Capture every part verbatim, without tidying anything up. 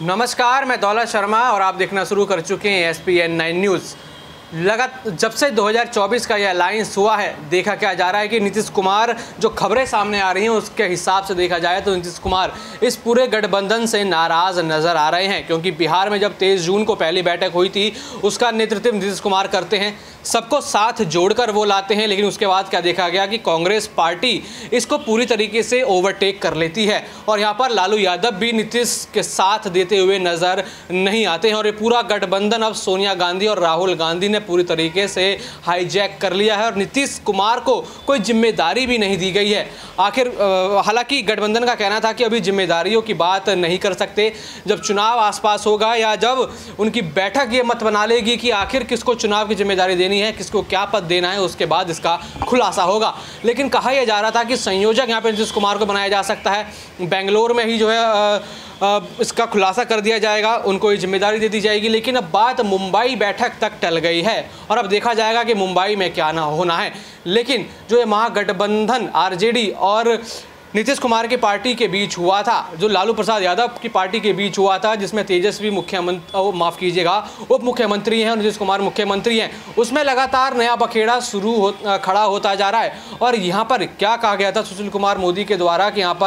नमस्कार, मैं दौलत शर्मा और आप देखना शुरू कर चुके हैं S P N nine news. लगातार जब से दो हज़ार चौबीस का यह अलायंस हुआ है, देखा क्या जा रहा है कि नीतीश कुमार, जो खबरें सामने आ रही हैं उसके हिसाब से देखा जाए तो नीतीश कुमार इस पूरे गठबंधन से नाराज़ नज़र आ रहे हैं। क्योंकि बिहार में जब तेईस जून को पहली बैठक हुई थी, उसका नेतृत्व नीतीश कुमार करते हैं, सबको साथ जोड़कर वो लाते हैं। लेकिन उसके बाद क्या देखा गया कि कांग्रेस पार्टी इसको पूरी तरीके से ओवरटेक कर लेती है और यहाँ पर लालू यादव भी नीतीश के साथ देते हुए नज़र नहीं आते हैं। और ये पूरा गठबंधन अब सोनिया गांधी और राहुल गांधी ने पूरी तरीके से हाईजैक कर लिया है और नीतीश कुमार को कोई जिम्मेदारी भी नहीं दी गई है। आखिर हालांकि गठबंधन का कहना था कि अभी जिम्मेदारियों की बात नहीं कर सकते, जब चुनाव आसपास होगा या जब उनकी बैठक ये मत बना लेगी कि आखिर किसको चुनाव की जिम्मेदारी देनी है, किसको क्या पद देना है, उसके बाद इसका खुलासा होगा। लेकिन कहा यह जा रहा था कि संयोजक यहाँ पे नीतीश कुमार को बनाया जा सकता है, बेंगलोर में ही जो है आ, आ, इसका खुलासा कर दिया जाएगा, उनको ये जिम्मेदारी दे दी जाएगी। लेकिन अब बात मुंबई बैठक तक टल गई है और अब देखा जाएगा कि मुंबई में क्या ना होना है। लेकिन जो ये महागठबंधन आर जे डी और नीतीश कुमार की पार्टी के बीच हुआ था, जो लालू प्रसाद यादव की पार्टी के बीच हुआ था, जिसमें तेजस्वी मुख्यमंत्री माफ़ कीजिएगा उप मुख्यमंत्री हैं और नीतीश कुमार मुख्यमंत्री हैं, उसमें लगातार नया बखेड़ा शुरू हो खड़ा होता जा रहा है। और यहाँ पर क्या कहा गया था सुशील कुमार मोदी के द्वारा कि यहाँ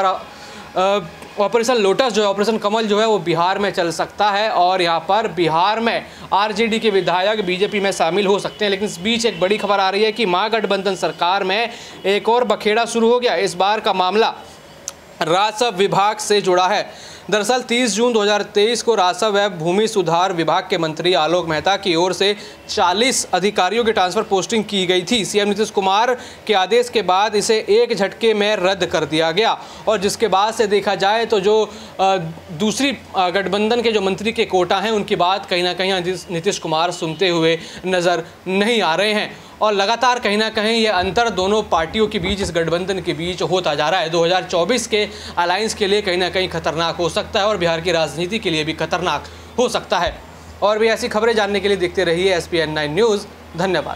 पर ऑपरेशन लोटस जो है, ऑपरेशन कमल जो है वो बिहार में चल सकता है और यहाँ पर बिहार में आर जे डी के विधायक बीजेपी में शामिल हो सकते हैं। लेकिन इस बीच एक बड़ी खबर आ रही है कि महागठबंधन सरकार में एक और बखेड़ा शुरू हो गया। इस बार का मामला राजस्व विभाग से जुड़ा है। दरअसल तीस जून दो हज़ार तेईस को राजस्व एवं भूमि सुधार विभाग के मंत्री आलोक मेहता की ओर से चालीस अधिकारियों की ट्रांसफर पोस्टिंग की गई थी। सीएम नीतीश कुमार के आदेश के बाद इसे एक झटके में रद्द कर दिया गया और जिसके बाद से देखा जाए तो जो दूसरी गठबंधन के जो मंत्री के कोटा हैं, उनकी बात कहीं ना कहीं नीतीश कुमार सुनते हुए नज़र नहीं आ रहे हैं। और लगातार कहीं ना कहीं ये अंतर दोनों पार्टियों के बीच, इस गठबंधन के बीच होता जा रहा है। दो हज़ार चौबीस के अलायंस के लिए कहीं ना कहीं खतरनाक हो सकता है और बिहार की राजनीति के लिए भी खतरनाक हो सकता है। और भी ऐसी खबरें जानने के लिए देखते रहिए S P N nine news. धन्यवाद।